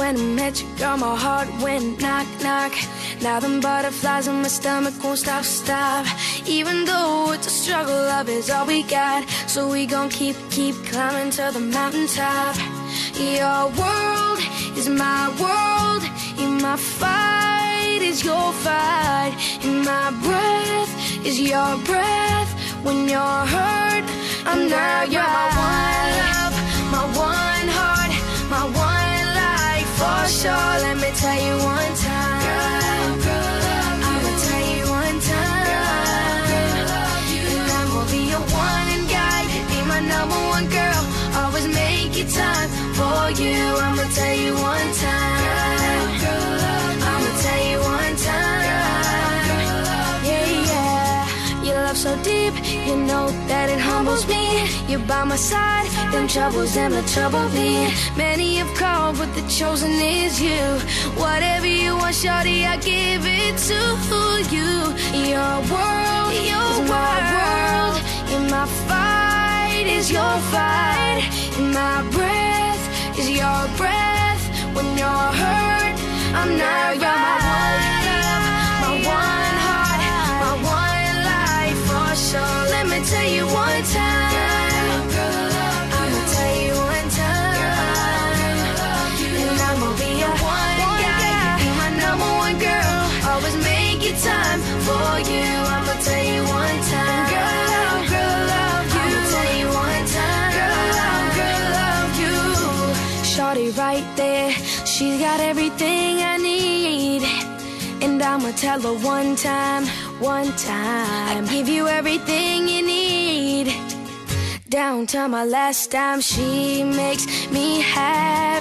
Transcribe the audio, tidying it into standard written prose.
when I met you, girl, my heart went knock, knock. Now them butterflies in my stomach won't stop, stop. Even though it's a struggle, love is all we got. So we gon' keep climbing to the mountaintop. Your world is my world, in my fight is your fight, in my breath is your breath. When you're hurt, I'm not. You're my one love, my one heart, my one life for sure. Let me tell you one time, I'ma tell you one time, and I'm gonna be your one guy, be my number one girl, always make it time for you. I'ma tell you one time, I'ma tell you one time, yeah, yeah. Your love so deep, you know that it humbles me. You're by my side, them troubles, them the trouble me. Many have called, but the chosen is you. Whatever you want, shawty, I give it to you. Your world is my world, in my fight is your fight, in my breath is your breath. When you're hurt, I'm not. You're my one love, my one heart, my one life for sure. Let me tell you one time, I'ma tell you one time, and I'ma be your one guy, be my number one girl, always make it time for you. I'ma tell you one time, girl, love you. I'ma tell you one time, girl, love you. Shorty right there, she's got everything I need, and I'ma tell her one time, one time. I give you everything you need, down to my last dime. She makes me happy.